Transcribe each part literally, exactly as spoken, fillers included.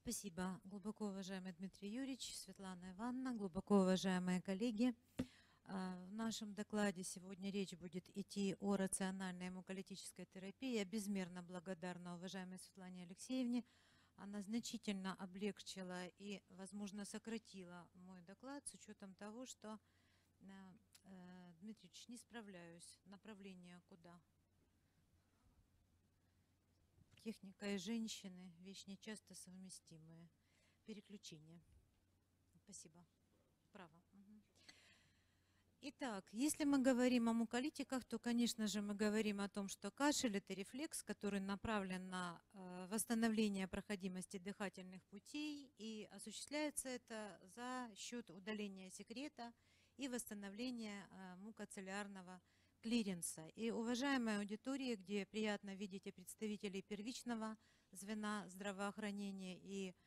Спасибо, глубоко уважаемый Дмитрий Юрьевич, Светлана Ивановна, глубоко уважаемые коллеги. В нашем докладе сегодня речь будет идти о рациональной муколитической терапии. Я безмерно благодарна уважаемой Светлане Алексеевне. Она значительно облегчила и, возможно, сократила мой доклад с учетом того, что, Дмитрий Юрьевич, не справляюсь. Направление куда? Техника и женщины – вещь нечасто совместимые. Переключение. Спасибо. Право. Угу. Итак, если мы говорим о муколитиках, то, конечно же, мы говорим о том, что кашель – это рефлекс, который направлен на восстановление проходимости дыхательных путей, и осуществляется это за счет удаления секрета и восстановления мукоцеллярного клиренса. И, уважаемая аудитория, где приятно видеть и представителей первичного звена здравоохранения и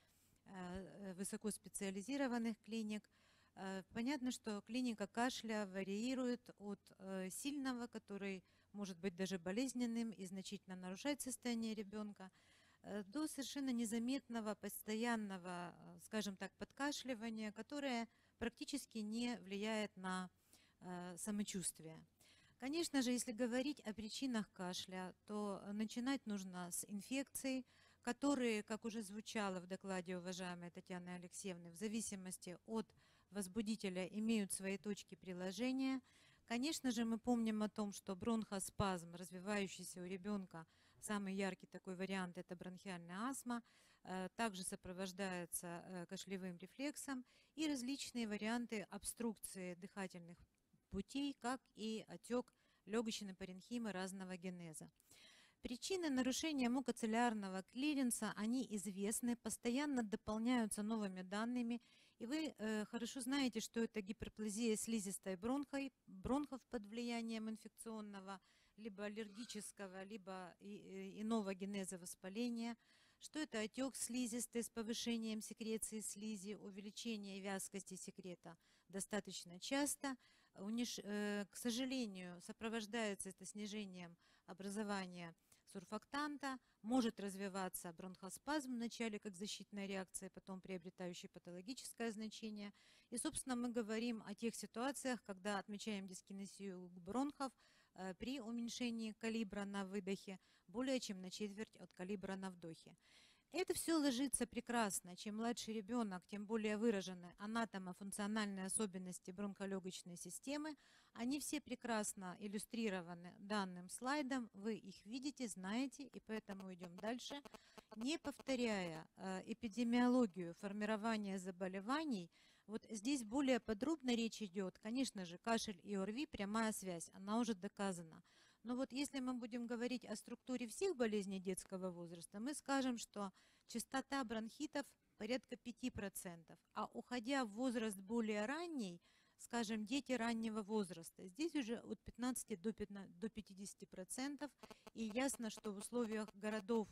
высокоспециализированных клиник, понятно, что клиника кашля варьирует от сильного, который может быть даже болезненным и значительно нарушать состояние ребенка, до совершенно незаметного, постоянного, скажем так, подкашливания, которое практически не влияет на самочувствие. Конечно же, если говорить о причинах кашля, то начинать нужно с инфекций, которые, как уже звучало в докладе уважаемой Татьяны Алексеевны, в зависимости от возбудителя имеют свои точки приложения. Конечно же, мы помним о том, что бронхоспазм, развивающийся у ребенка, самый яркий такой вариант – это бронхиальная астма, также сопровождается кашлевым рефлексом и различные варианты обструкции дыхательных путей, как и отек легочной паренхимы разного генеза. Причины нарушения мукоцеллярного клиренса, они известны, постоянно дополняются новыми данными, и вы э, хорошо знаете, что это гиперплазия слизистой бронхой, бронхов под влиянием инфекционного, либо аллергического, либо и, иного генеза воспаления, что это отек слизистой с повышением секреции слизи, увеличение вязкости секрета достаточно часто. Униж... К сожалению, сопровождается это снижением образования сурфактанта, может развиваться бронхоспазм вначале как защитная реакция, потом приобретающая патологическое значение. И, собственно, мы говорим о тех ситуациях, когда отмечаем дискинезию бронхов при уменьшении калибра на выдохе более чем на четверть от калибра на вдохе. Это все ложится прекрасно. Чем младший ребенок, тем более выражены анатомофункциональные особенности бронхолегочной системы. Они все прекрасно иллюстрированы данным слайдом. Вы их видите, знаете, и поэтому идем дальше. Не повторяя эпидемиологию формирования заболеваний, вот здесь более подробно речь идет. Конечно же, кашель и ОРВИ – прямая связь, она уже доказана. Но вот если мы будем говорить о структуре всех болезней детского возраста, мы скажем, что частота бронхитов порядка пяти процентов, а уходя в возраст более ранний, скажем, дети раннего возраста, здесь уже от пятнадцати до пятидесяти процентов, и ясно, что в условиях городов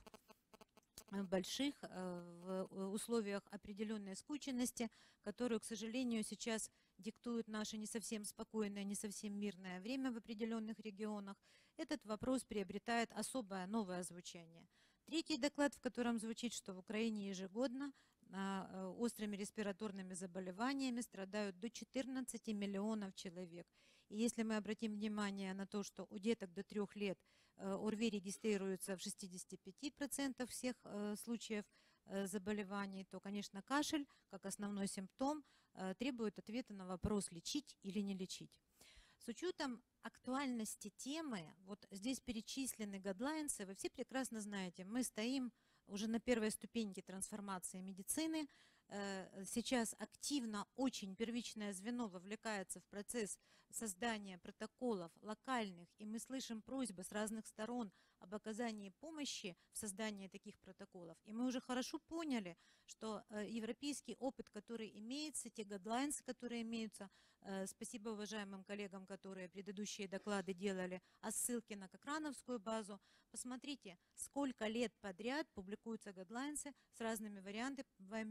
больших, в условиях определенной скученности, которую, к сожалению, сейчас диктует наше не совсем спокойное, не совсем мирное время в определенных регионах, этот вопрос приобретает особое новое звучание. Третий доклад, в котором звучит, что в Украине ежегодно острыми респираторными заболеваниями страдают до четырнадцати миллионов человек. И если мы обратим внимание на то, что у деток до трех лет ОРВИ регистрируется в шестидесяти пяти процентах всех случаев заболеваний, то, конечно, кашель, как основной симптом, требует ответа на вопрос, лечить или не лечить. С учетом актуальности темы, вот здесь перечислены гайдлайнсы, вы все прекрасно знаете, мы стоим уже на первой ступеньке трансформации медицины. Сейчас активно очень первичное звено вовлекается в процесс создания протоколов локальных, и мы слышим просьбы с разных сторон об оказании помощи в создании таких протоколов. И мы уже хорошо поняли, что европейский опыт, который имеется, те гайдлайнсы, которые имеются, спасибо уважаемым коллегам, которые предыдущие доклады делали, о ссылке на Кохрановскую базу. Посмотрите, сколько лет подряд публикуются гайдлайнсы с разными вариантами подходов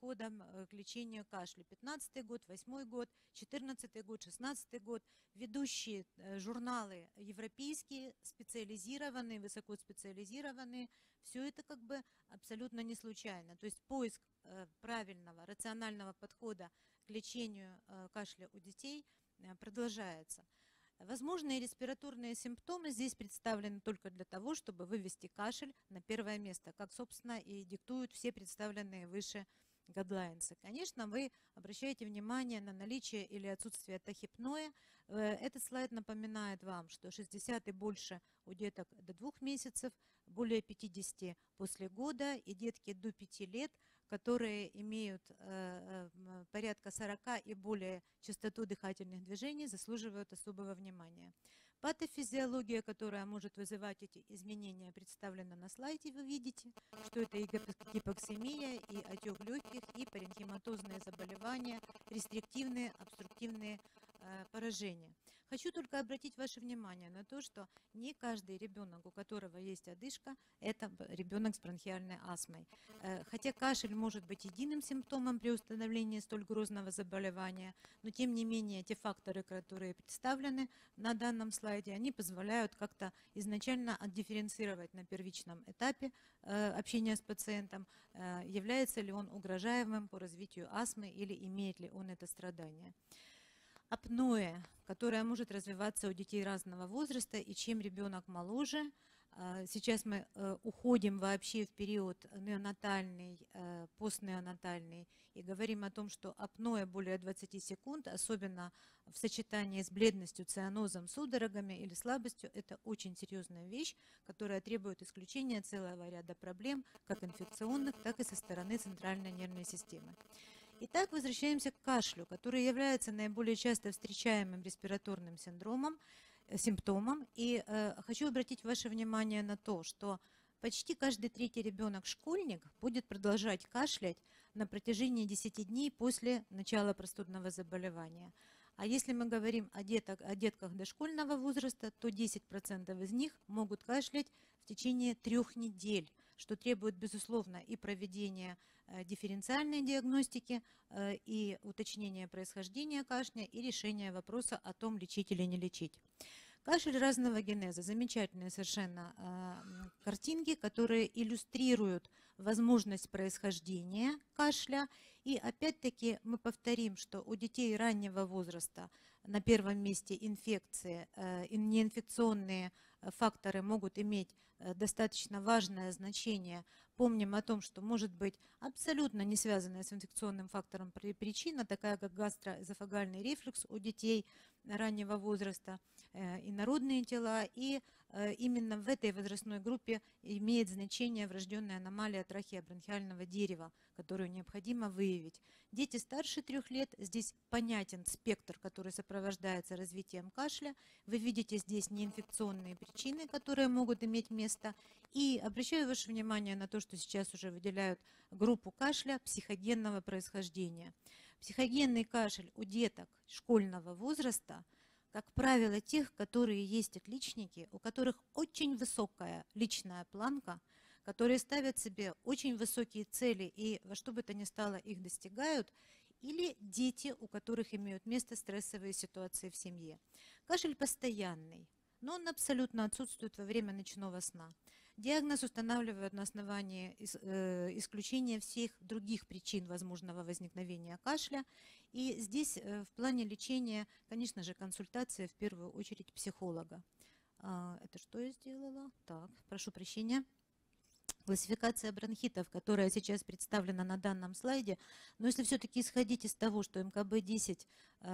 подходом к лечению кашля. пятнадцатый год, восьмой год, четырнадцатый год, шестнадцатый год. Ведущие журналы европейские, специализированные, высокоспециализированные. Все это как бы абсолютно не случайно. То есть поиск правильного, рационального подхода к лечению кашля у детей продолжается. Возможные респираторные симптомы здесь представлены только для того, чтобы вывести кашель на первое место, как, собственно, и диктуют все представленные выше гайдлайнсы. Конечно, вы обращаете внимание на наличие или отсутствие тахипноя. Этот слайд напоминает вам, что шестьдесят и больше у деток до двух месяцев, более пятидесяти после года и детки до пяти лет, которые имеют э, э, порядка сорока и более частоту дыхательных движений, заслуживают особого внимания. Патофизиология, которая может вызывать эти изменения, представлена на слайде. Вы видите, что это и гипоксемия, и отек легких, и паренхиматозные заболевания, рестриктивные, обструктивные э, поражения. Хочу только обратить ваше внимание на то, что не каждый ребенок, у которого есть одышка, это ребенок с бронхиальной астмой. Хотя кашель может быть единым симптомом при установлении столь грозного заболевания, но тем не менее те факторы, которые представлены на данном слайде, они позволяют как-то изначально отдифференцировать на первичном этапе общения с пациентом, является ли он угрожаемым по развитию астмы или имеет ли он это страдание. Апноэ, которая может развиваться у детей разного возраста, и чем ребенок моложе, сейчас мы уходим вообще в период неонатальный, постнеонатальный, и говорим о том, что апноэ более двадцати секунд, особенно в сочетании с бледностью, цианозом, судорогами или слабостью, это очень серьезная вещь, которая требует исключения целого ряда проблем, как инфекционных, так и со стороны центральной нервной системы. Итак, возвращаемся к кашлю, который является наиболее часто встречаемым респираторным синдромом, э, симптомом. И э, хочу обратить ваше внимание на то, что почти каждый третий ребенок-школьник будет продолжать кашлять на протяжении десяти дней после начала простудного заболевания. А если мы говорим о, деток, о детках дошкольного возраста, то десять процентов из них могут кашлять в течение трех недель, что требует, безусловно, и проведения э, дифференциальной диагностики, э, и уточнения происхождения кашля, и решения вопроса о том, лечить или не лечить. Кашель разного генеза. Замечательные совершенно э, картинки, которые иллюстрируют возможность происхождения кашля. И опять-таки мы повторим, что у детей раннего возраста на первом месте инфекции, э, неинфекционные факторы могут иметь достаточно важное значение. Помним о том, что может быть абсолютно не связанная с инфекционным фактором причина, такая как гастроэзофагальный рефлюкс у детей раннего возраста, инородные тела, и именно в этой возрастной группе имеет значение врожденная аномалия трахеобронхиального дерева, которую необходимо выявить. Дети старше трех лет, здесь понятен спектр, который сопровождается развитием кашля. Вы видите здесь неинфекционные причины, которые могут иметь место. И обращаю ваше внимание на то, что сейчас уже выделяют группу кашля психогенного происхождения. Психогенный кашель у деток школьного возраста, как правило, тех, которые есть отличники, у которых очень высокая личная планка, которые ставят себе очень высокие цели и во что бы то ни стало их достигают, или дети, у которых имеют место стрессовые ситуации в семье. Кашель постоянный, но он абсолютно отсутствует во время ночного сна. Диагноз устанавливают на основании исключения всех других причин возможного возникновения кашля. И здесь в плане лечения, конечно же, консультация в первую очередь психолога. Это что я сделала? Так, прошу прощения. Классификация бронхитов, которая сейчас представлена на данном слайде, но если все-таки исходить из того, что эм ка бэ десять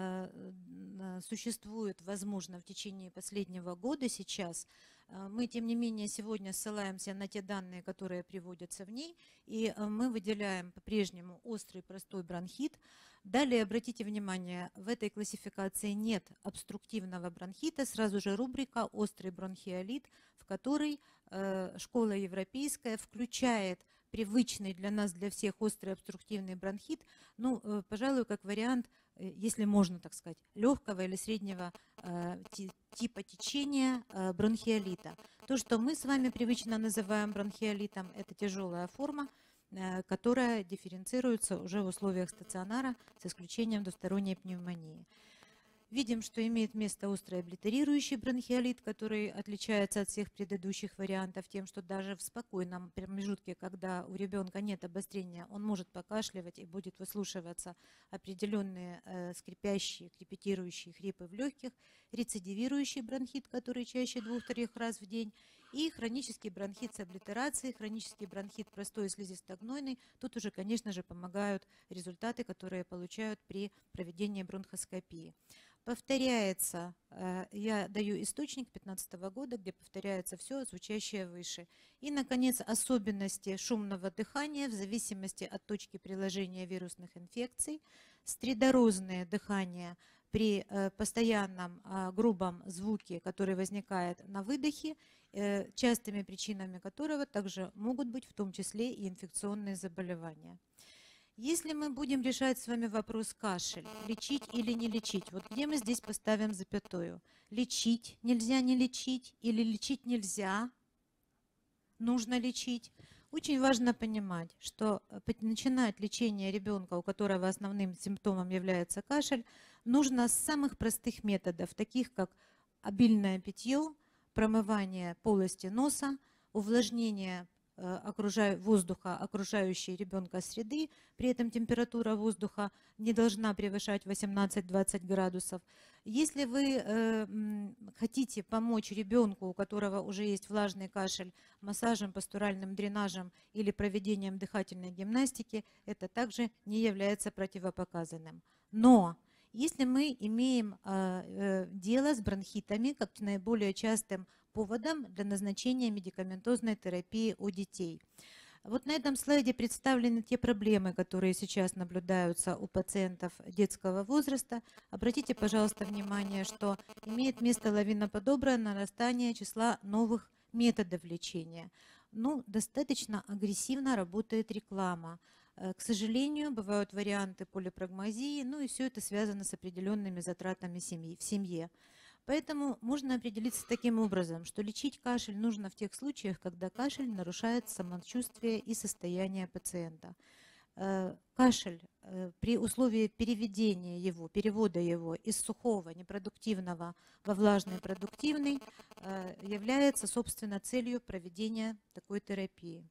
э, существует, возможно, в течение последнего года сейчас, э, мы, тем не менее, сегодня ссылаемся на те данные, которые приводятся в ней, и э, мы выделяем по-прежнему острый простой бронхит. Далее, обратите внимание, в этой классификации нет обструктивного бронхита, сразу же рубрика «Острый бронхиолит», в которой э, школа европейская включает привычный для нас, для всех острый обструктивный бронхит, ну, э, пожалуй, как вариант, э, если можно так сказать, легкого или среднего э, типа течения э, бронхиолита. То, что мы с вами привычно называем бронхиолитом, это тяжелая форма. которая дифференцируется уже в условиях стационара с исключением двусторонней пневмонии. Видим, что имеет место острый облитерирующий бронхиолит, который отличается от всех предыдущих вариантов тем, что даже в спокойном промежутке, когда у ребенка нет обострения, он может покашливать и будет выслушиваться определенные э, скрипящие, крепетирующие хрипы в легких, рецидивирующий бронхит, который чаще двух-трех раз в день, и хронический бронхит с облитерацией, хронический бронхит простой слизистогнойный. Тут уже, конечно же, помогают результаты, которые получают при проведении бронхоскопии. Повторяется, я даю источник две тысячи пятнадцатого года, где повторяется все, звучащее выше. И, наконец, особенности шумного дыхания в зависимости от точки приложения вирусных инфекций, стридорозное дыхание при постоянном грубом звуке, который возникает на выдохе, частыми причинами которого также могут быть в том числе и инфекционные заболевания. Если мы будем решать с вами вопрос кашель, лечить или не лечить, вот где мы здесь поставим запятую? Лечить нельзя не лечить или лечить нельзя, нужно лечить? Очень важно понимать, что начинать лечение ребенка, у которого основным симптомом является кашель, нужно с самых простых методов, таких как обильное питье, промывание полости носа, увлажнение воздуха, окружающей ребенка среды, при этом температура воздуха не должна превышать восемнадцать-двадцать градусов. Если вы э, хотите помочь ребенку, у которого уже есть влажный кашель, массажем, пастуральным дренажем или проведением дыхательной гимнастики, это также не является противопоказанным. Но если мы имеем э, э, дело с бронхитами, как наиболее частым поводом для назначения медикаментозной терапии у детей. Вот на этом слайде представлены те проблемы, которые сейчас наблюдаются у пациентов детского возраста. Обратите, пожалуйста, внимание, что имеет место лавиноподобное нарастание числа новых методов лечения. Ну, достаточно агрессивно работает реклама. К сожалению, бывают варианты полипрагмазии, ну и все это связано с определенными затратами семьи, в семье. Поэтому можно определиться таким образом, что лечить кашель нужно в тех случаях, когда кашель нарушает самочувствие и состояние пациента. Кашель при условии переведения его, перевода его из сухого, непродуктивного во влажный, продуктивный является, собственно, целью проведения такой терапии.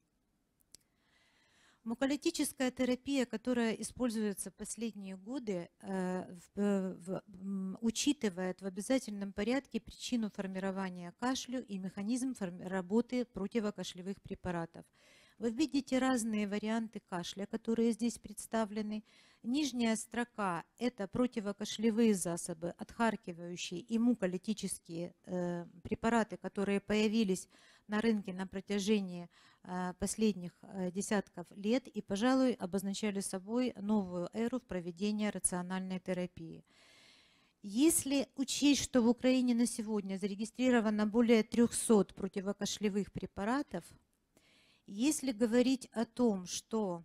Муколитическая терапия, которая используется в последние годы, э, в, в, учитывает в обязательном порядке причину формирования кашлю и механизм работы противокашлевых препаратов. Вы видите разные варианты кашля, которые здесь представлены. Нижняя строка – это противокашлевые засобы, отхаркивающие и муколитические э, препараты, которые появились на рынке на протяжении э, последних э, десятков лет и, пожалуй, обозначали собой новую эру в проведении рациональной терапии. Если учесть, что в Украине на сегодня зарегистрировано более трёхсот противокашлевых препаратов, если говорить о том, что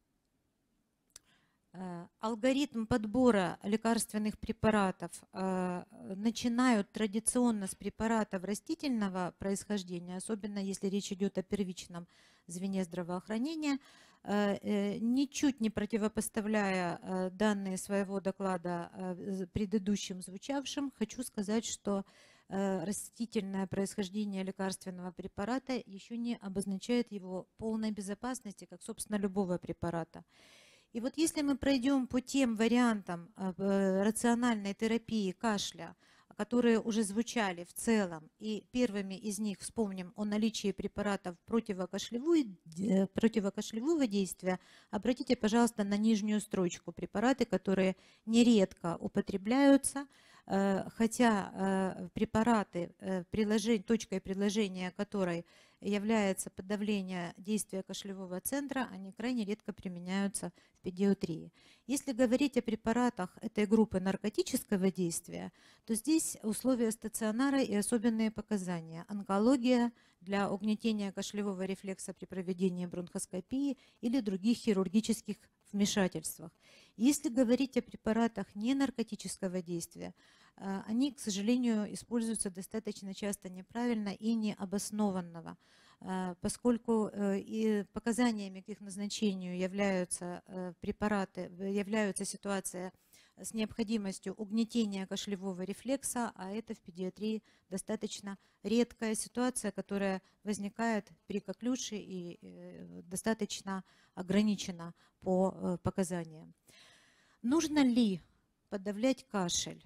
э, алгоритм подбора лекарственных препаратов э, начинают традиционно с препаратов растительного происхождения, особенно если речь идет о первичном звене здравоохранения, э, э, ничуть не противопоставляя э, данные своего доклада э, предыдущим звучавшим, хочу сказать, что растительное происхождение лекарственного препарата еще не обозначает его полной безопасности, как, собственно, любого препарата. И вот если мы пройдем по тем вариантам рациональной терапии кашля, которые уже звучали в целом, и первыми из них вспомним о наличии препаратов противокашлевого действия, обратите, пожалуйста, на нижнюю строчку. Препараты, которые нередко употребляются, хотя препараты, точкой приложения которой является подавление действия кашлевого центра, они крайне редко применяются в педиатрии. Если говорить о препаратах этой группы наркотического действия, то здесь условия стационара и особенные показания. Онкология для угнетения кашлевого рефлекса при проведении бронхоскопии или других хирургических вмешательствах. Если говорить о препаратах ненаркотического действия, они, к сожалению, используются достаточно часто неправильно и необоснованного. поскольку и показаниями к их назначению являются препараты, являются ситуация с необходимостью угнетения кашлевого рефлекса, а это в педиатрии достаточно редкая ситуация, которая возникает при коклюше и достаточно ограничена по показаниям. Нужно ли подавлять кашель?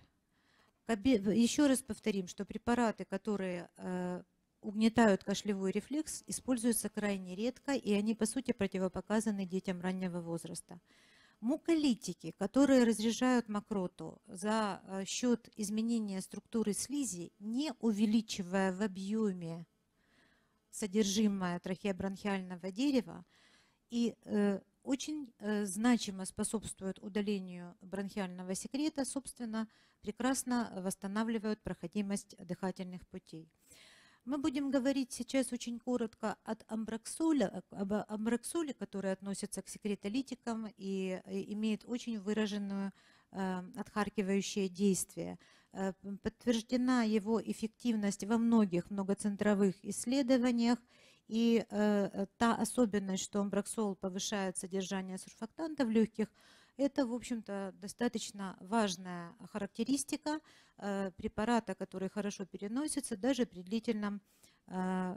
Еще раз повторим, что препараты, которые угнетают кашлевой рефлекс, используются крайне редко, и они, по сути, противопоказаны детям раннего возраста. Муколитики, которые разряжают мокроту за счет изменения структуры слизи, не увеличивая в объеме содержимое трахеобронхиального дерева, и э, очень э, значимо способствуют удалению бронхиального секрета, собственно, прекрасно восстанавливают проходимость дыхательных путей. Мы будем говорить сейчас очень коротко от амброксоля, об амброксоле, который относится к секретолитикам и, и имеет очень выраженную э, отхаркивающее действие. Э, подтверждена его эффективность во многих многоцентровых исследованиях, и э, та особенность, что амброксол повышает содержание сурфактанта в легких, это, в общем-то, достаточно важная характеристика э, препарата, который хорошо переносится даже при длительном э,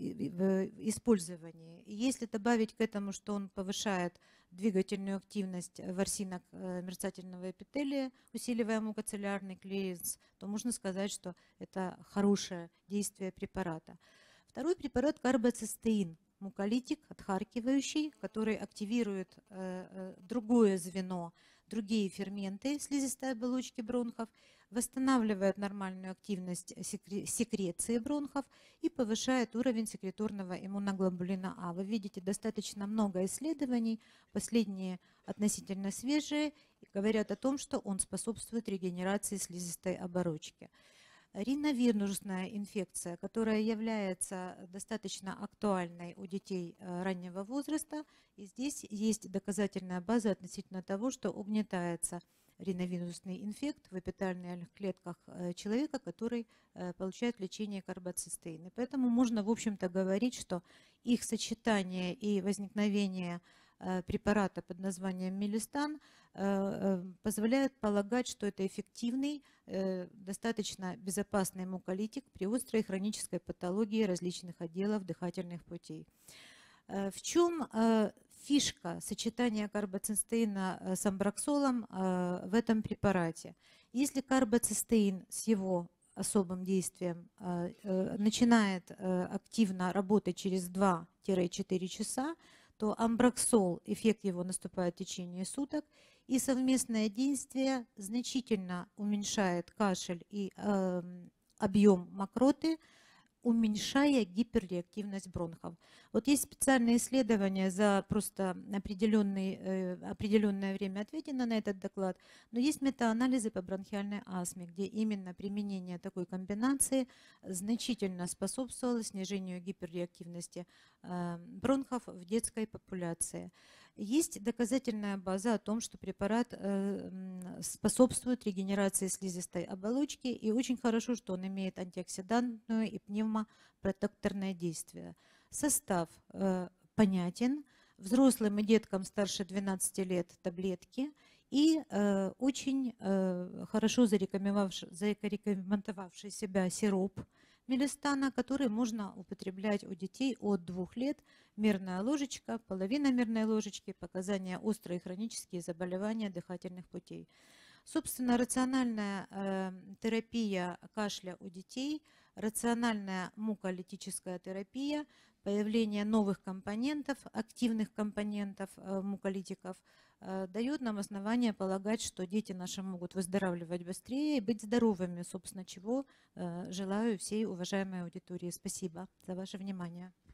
использовании. И если добавить к этому, что он повышает двигательную активность ворсинок э, мерцательного эпителия, усиливая мукоцеллярный клиренс, то можно сказать, что это хорошее действие препарата. Второй препарат – карбоцистеин. Муколитик, отхаркивающий, который активирует э, другое звено, другие ферменты слизистой оболочки бронхов, восстанавливает нормальную активность секреции бронхов и повышает уровень секреторного иммуноглобулина А. Вы видите, достаточно много исследований, последние относительно свежие, говорят о том, что он способствует регенерации слизистой оболочки. Риновирусная инфекция, которая является достаточно актуальной у детей раннего возраста. И здесь есть доказательная база относительно того, что угнетается риновирусный инфект в эпителиальных клетках человека, который получает лечение карбоцистеина. Поэтому можно, в общем-то, говорить, что их сочетание и возникновение препарата под названием Милистан позволяет полагать, что это эффективный, достаточно безопасный муколитик при острой хронической патологии различных отделов дыхательных путей. В чем фишка сочетания карбоцистеина с амброксолом в этом препарате? Если карбоцистеин с его особым действием начинает активно работать через два-четыре часа, то амброксол, эффект его наступает в течение суток, и совместное действие значительно уменьшает кашель и э, объем мокроты, уменьшая гиперреактивность бронхов. Вот есть специальные исследования, за просто определенный, э, определенное время отведено на этот доклад, но есть метаанализы по бронхиальной астме, где именно применение такой комбинации значительно способствовало снижению гиперреактивности э, бронхов в детской популяции. Есть доказательная база о том, что препарат э, способствует регенерации слизистой оболочки, и очень хорошо, что он имеет антиоксидантное и пневмопротекторное действие. Состав э, понятен. Взрослым и деткам старше двенадцати лет таблетки. И э, очень э, хорошо зарекомендовавший, зарекомендовавший себя сироп Милистана, который можно употреблять у детей от двух лет. Мерная ложечка, половина мерной ложечки, показания острые хронические заболевания дыхательных путей. Собственно, рациональная э, терапия кашля у детей, рациональная муколитическая терапия, появление новых компонентов, активных компонентов э, муколитиков э, дает нам основание полагать, что дети наши могут выздоравливать быстрее и быть здоровыми, собственно, чего э, желаю всей уважаемой аудитории. Спасибо за ваше внимание.